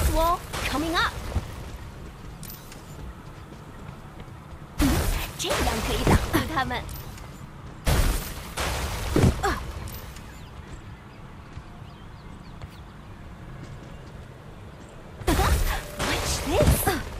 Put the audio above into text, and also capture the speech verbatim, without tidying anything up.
wall coming up。这样可以挡住他们。Watch this。